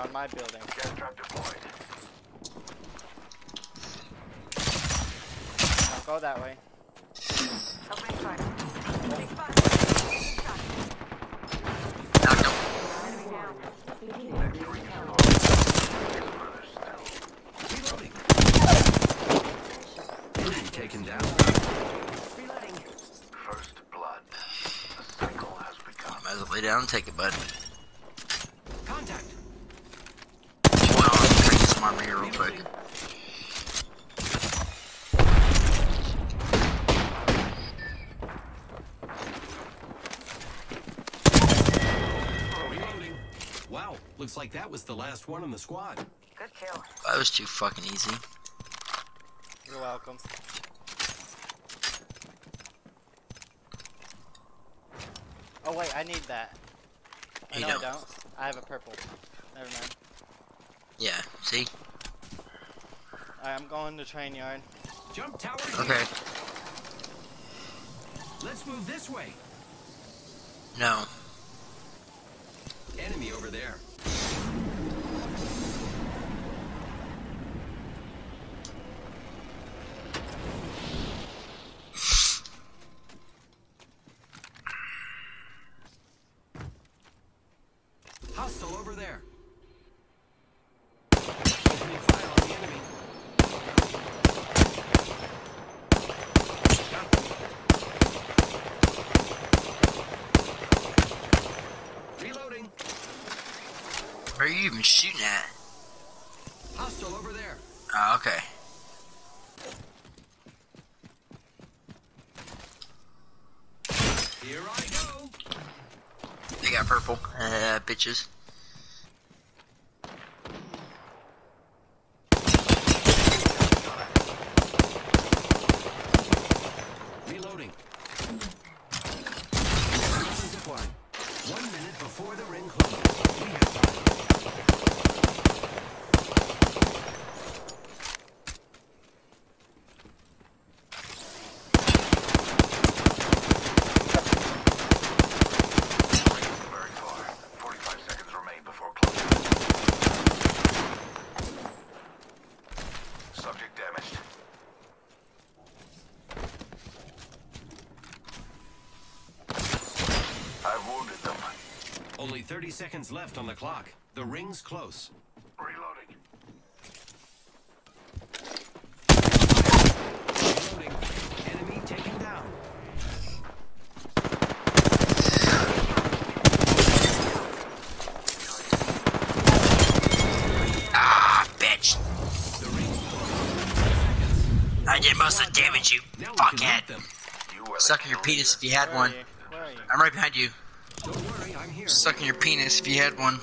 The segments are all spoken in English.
on my building. Gas trap deployed. Don't go that way. Opening fire. Big spot. Knocked him. Enemy down. Reloading. Enemy taken down. Reloading. First blood. The cycle has begun. Might as well lay down and take it, bud. Contact. Well, I'll drink some armor here real quick. Reloading. Wow, looks like that was the last one on the squad. Good kill. That was too fucking easy. You're welcome. Oh wait, I need that. You No, don't. I don't. I have a purple. Never mind. Yeah, see? Alright, I'm going to train yard. Jump tower. Okay. Here. Let's move this way. No. Enemy over there. Hostile over there. Opening fire on the enemy. Reloading. Where are you even shooting at? Hostile over there. Oh, okay. Here I go. They got purple. Bitches. Reloading. Zip line. 1 minute before the ring closes. We have time. Very far. 45 seconds remain before closing. Subject damaged. I've wounded them. Only 30 seconds left on the clock. The ring's close. Reloading. Reloading. Enemy taken down. Ah, bitch. The ring's close. I did most of the damage, you Now we can fuckhead. hit them. You were the Sucking your kill penis if you had Where one. are you? Where are you? I'm right behind you. Don't worry, I'm here. Sucking your penis if you had one.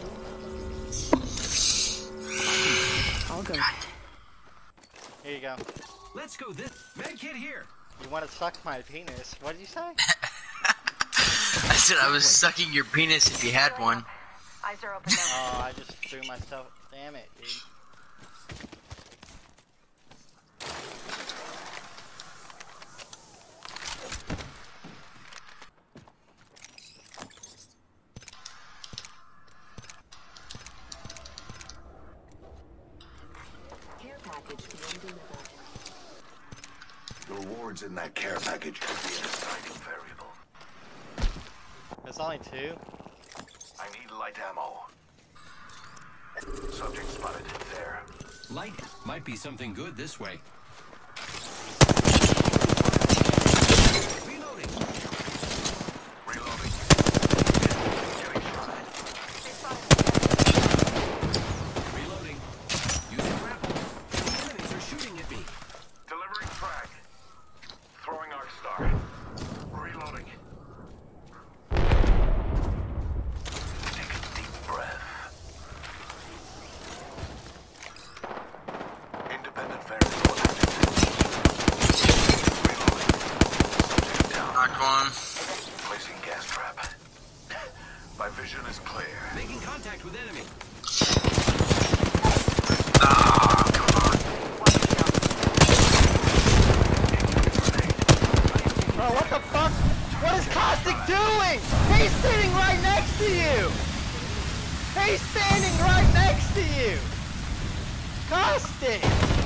All good. Here you go. Let's go this. Medkit here. You want to suck my penis? What did you say? I said I was sucking your penis if you had one. Eyes are open now. Oh, I just threw myself. Damn it, dude. Care package being delivered. The rewards in that care package could be a deciding variable. There's only two. I need light ammo. Subject spotted there. Light might be something good this way. Reloading. Reloading. Getting shot. Big spot. Reloading. Using grapple. The enemies are shooting at me. Delivering frag. Throwing arc star. Reloading. Take a deep breath. Independent variable active. Reloading. Subject down. Knocked one. Placing gas trap. My vision is clear. Making contact with enemy. Ah, come on. Oh, what the fuck? What is Caustic doing? He's sitting right next to you! He's standing right to you? Caustic!